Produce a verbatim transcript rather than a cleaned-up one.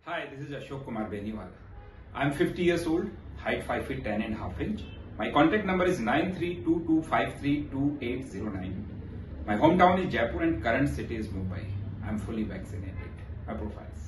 Hi, this is Ashok Kumar Beniwal. I am fifty years old, height five feet ten and half inch. My contact number is nine three two two five three two eight zero nine. My hometown is Jaipur and current city is Mumbai. I am fully vaccinated. My profiles.